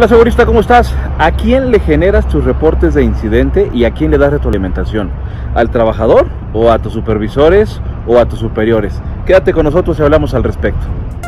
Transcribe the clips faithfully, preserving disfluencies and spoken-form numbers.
Hola segurista, ¿cómo estás? ¿A quién le generas tus reportes de incidente y a quién le das retroalimentación? ¿Al trabajador o a tus supervisores o a tus superiores? Quédate con nosotros y hablamos al respecto.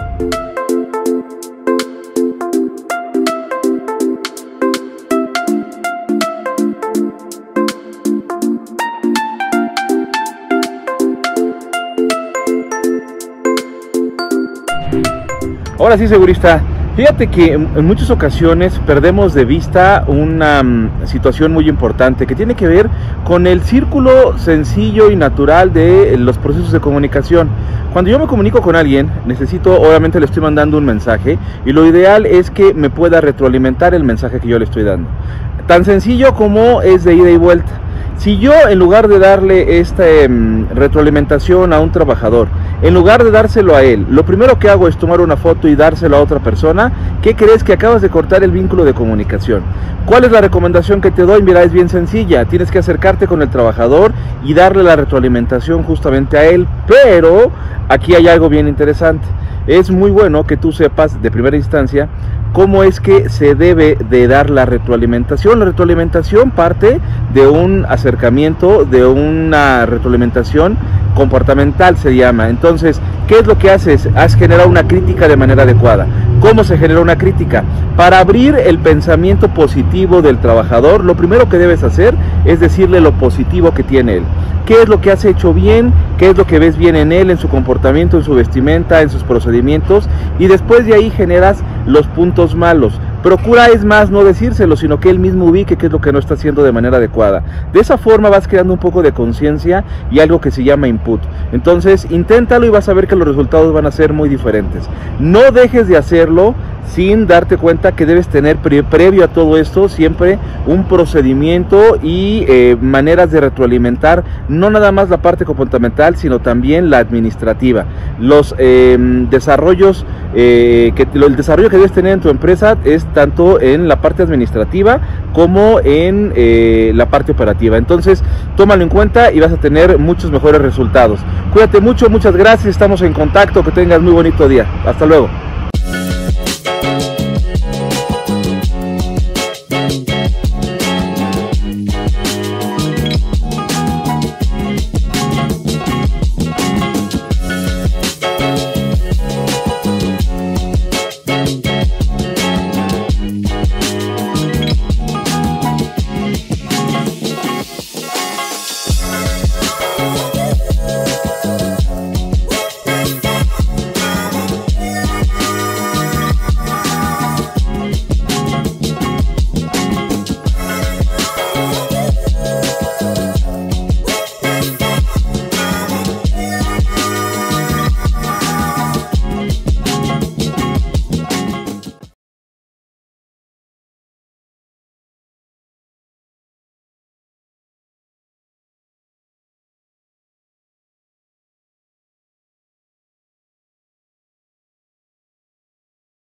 Ahora sí, segurista, fíjate que en muchas ocasiones perdemos de vista una um, situación muy importante que tiene que ver con el círculo sencillo y natural de los procesos de comunicación. Cuando yo me comunico con alguien, necesito, obviamente le estoy mandando un mensaje y lo ideal es que me pueda retroalimentar el mensaje que yo le estoy dando. Tan sencillo como es de ida y vuelta. Si yo, en lugar de darle esta eh, retroalimentación a un trabajador, en lugar de dárselo a él, lo primero que hago es tomar una foto y dárselo a otra persona, ¿qué crees? Que acabas de cortar el vínculo de comunicación. ¿Cuál es la recomendación que te doy? Mira, es bien sencilla. Tienes que acercarte con el trabajador y darle la retroalimentación justamente a él, pero aquí hay algo bien interesante. Es muy bueno que tú sepas de primera instancia cómo es que se debe de dar la retroalimentación. La retroalimentación parte de un acercamiento, de una retroalimentación comportamental se llama. Entonces, ¿qué es lo que haces? Has generado una crítica de manera adecuada. ¿Cómo se genera una crítica? Para abrir el pensamiento positivo del trabajador, lo primero que debes hacer es decirle lo positivo que tiene él. ¿Qué es lo que has hecho bien? ¿Qué es lo que ves bien en él, en su comportamiento, en su vestimenta, en sus procedimientos? Y después de ahí generas los puntos malos. Procura, es más, no decírselo, sino que él mismo ubique qué es lo que no está haciendo de manera adecuada. De esa forma vas creando un poco de conciencia y algo que se llama input. Entonces, inténtalo y vas a ver que los resultados van a ser muy diferentes. No dejes de hacerlo sin darte cuenta que debes tener pre previo a todo esto siempre un procedimiento y eh, maneras de retroalimentar no nada más la parte comportamental, sino también la administrativa. Los eh, desarrollos, eh, que, el desarrollo que debes tener en tu empresa es tanto en la parte administrativa como en eh, la parte operativa. Entonces, tómalo en cuenta y vas a tener muchos mejores resultados. Cuídate mucho, muchas gracias, estamos en contacto, que tengas muy bonito día. Hasta luego.